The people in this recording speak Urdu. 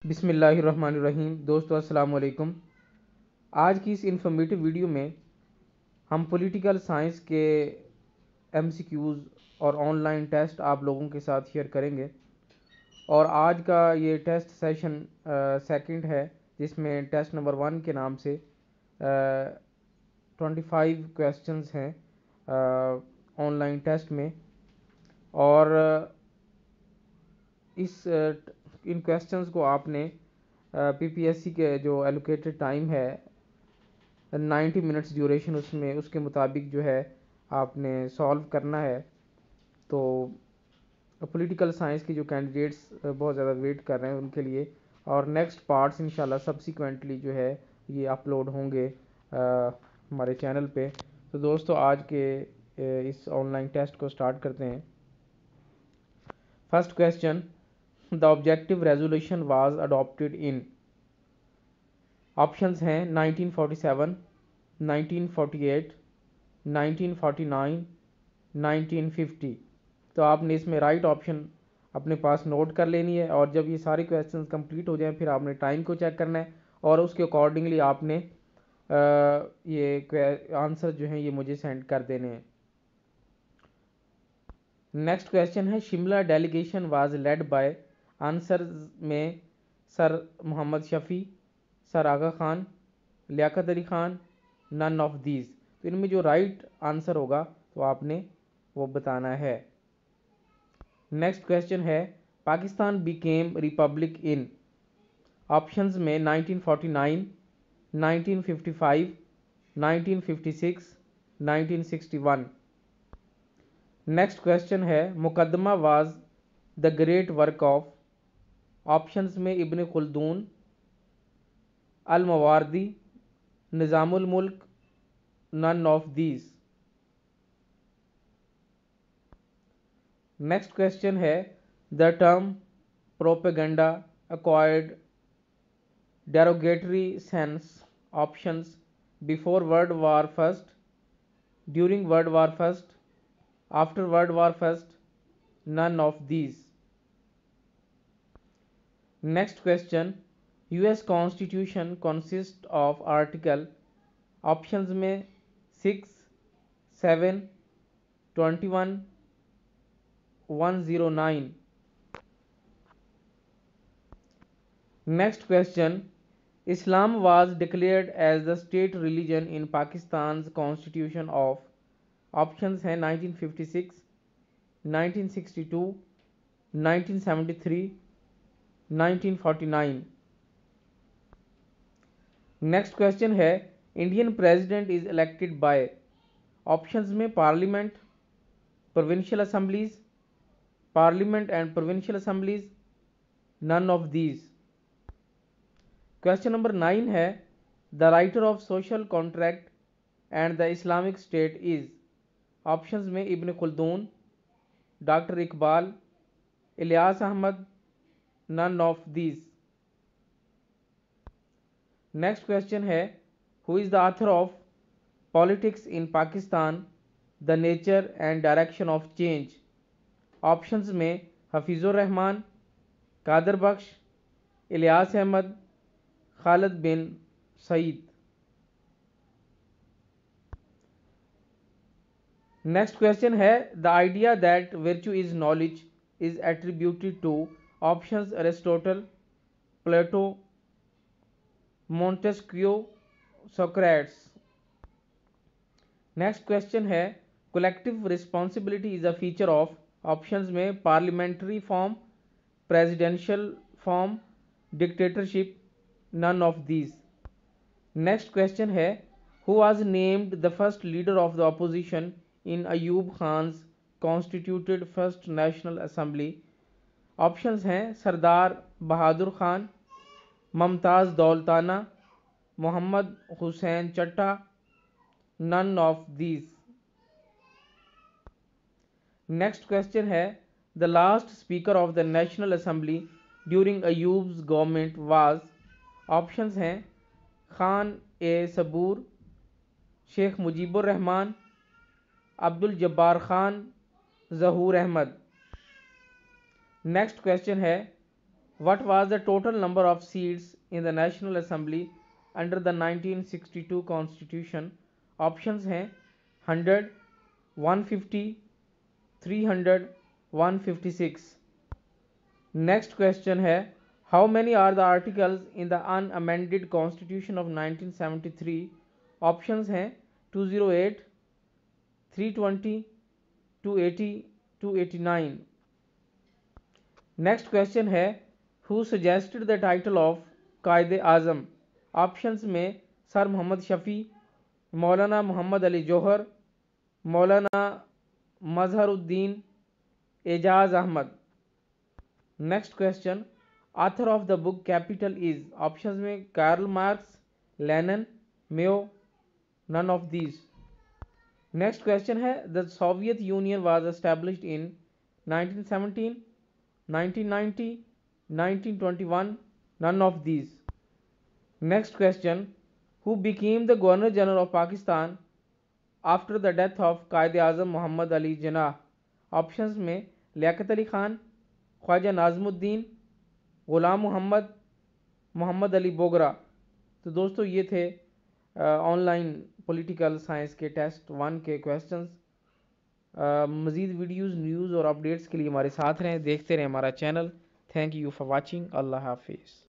بسم اللہ الرحمن الرحیم۔ دوستو السلام علیکم۔ آج کی اس انفارمیٹیو ویڈیو میں ہم پولیٹیکل سائنس کے ایم سی کیوز اور آن لائن ٹیسٹ آپ لوگوں کے ساتھ شیئر کریں گے، اور آج کا یہ ٹیسٹ سیشن سیکنڈ ہے، جس میں ٹیسٹ نمبر 1 کے نام سے 25 کویسچنز ہیں آن لائن ٹیسٹ میں، اور ان کویسچنز کو آپ نے پی پی ایس سی کے جو ایلوکیٹڈ ٹائم ہے 90 منٹس ڈیوریشن، اس کے مطابق جو ہے آپ نے سالو کرنا ہے۔ تو پولیٹیکل سائنس کی جو کینڈیڈیٹس بہت زیادہ ویٹ کر رہے ہیں ان کے لیے، اور نیکسٹ پارٹس انشاءاللہ سبسیکوینٹلی جو ہے یہ اپلوڈ ہوں گے ہمارے چینل پہ۔ تو دوستو آج کے اس آن لائن ٹیسٹ کو سٹارٹ کرتے ہیں۔ First question, the objective resolution was adopted in، options ہیں 1947، 1948، 1949، 1950۔ تو آپ نے اس میں رائٹ آپشن اپنے پاس نوٹ کر لینی ہے، اور جب یہ سارے کویسچنز کمپلیٹ ہو جائیں پھر آپ نے ٹائم کو چیک کرنا ہے، اور اس کے اکارڈنگلی آپ نے یہ آنسر جو ہیں یہ مجھے سینڈ کر دینے ہیں۔ نیکسٹ کویسچن ہے، Shimla delegation was led by, answers میں سر محمد شفیع، سر آغا خان، لیاقت علی خان، نن آف دیز۔ تو ان میں جو رائٹ آنسر ہوگا تو آپ نے وہ بتانا ہے۔ نیکسٹ کویسچن ہے، Pakistan became republic in, options میں 1949، 1955، 1956، 1961۔ نیکسٹ کویسچن ہے، Muqaddimah was the great work of, options میں ابن خلدون، المواردی، نظام الملک، نن آف دیز۔ نیکسٹ کویسچن ہے، the term propaganda acquired derogatory sense, options before world war first, during world war first, after world war first, none of these. Next question, U S constitution consist of article, options میں 6، 7، 21، 109۔ Next question, Islam was declared as the state religion in Pakistan's constitution of, options ہیں 1956، 1962، 1973، 1949۔ نیکسٹ کویسچن ہے، Indian president is elected by, options میں parliament, provincial assemblies, parliament and provincial assemblies, none of these. Question number 9 ہے، the writer of social contract and the Islamic state is, options میں Ibn Khaldun, doctor Iqbal, Ilyas Ahmad, none of these. Next question ہے، who is the author of politics in Pakistan, the nature and direction of change, options میں حفیظ الرحمان، قادر بخش، الیاس احمد، خالد بن سعید۔ نیکسٹ کویسچن ہے، the idea that virtue is knowledge is attributed to, options Aristotle, Plato, Montesquieu, Socrates. Next question ہے، collective responsibility is a feature of, options میں parliamentary form, presidential form, dictatorship, none of these. Next question ہے، who was named the first leader of the opposition in Ayub Khan's constituted first national assembly, options ہیں سردار بہادر خان، ممتاز دولتانہ، محمد حسین چٹھا، نن آف دیز۔ نیکسٹ کویسچن ہے، the last speaker of the national assembly during Ayub's government was, options ہیں خان صبور، شیخ مجیب الرحمان، عبد الجبار خان، ظہور احمد۔ نیکسٹ کویسچن ہے، What was the total number of seats in the National Assembly under the 1962 Constitution? Options ہیں 100, 150, 300, 156. Next question ہے how many are the articles in the unamended Constitution of 1973? Options ہیں 208, 320, 280, 289. Next question ہے who suggested the title of Quaid Azam? Options میں sir Muhammad Shafi, Maulana Muhammad Ali Jauhar, Maulana Mazhar uddin, Ijaz Ahmad. Next question author of the book Capital is? Options میں Karl Marx, Lenin, Mao, none of these. Next question ہے the Soviet Union was established in 1917, 1990, 1921, none of these. Next question who became the Governor General of Pakistan after the death of Quaid Azam Muhammad Ali Jinnah? Options میں لیاقت علی خان، خواجہ ناظم الدین، غلام محمد، محمد علی بوگرا. تو دوستو یہ تھے آن لائن پولیٹیکل سائنس کے ٹیسٹ 1 کے کویسچنز. مزید ویڈیوز، نیوز اور اپڈیٹس کے لیے ہمارے ساتھ رہیں، دیکھتے رہیں ہمارا channel. Thank you for watching. اللہ حافظ.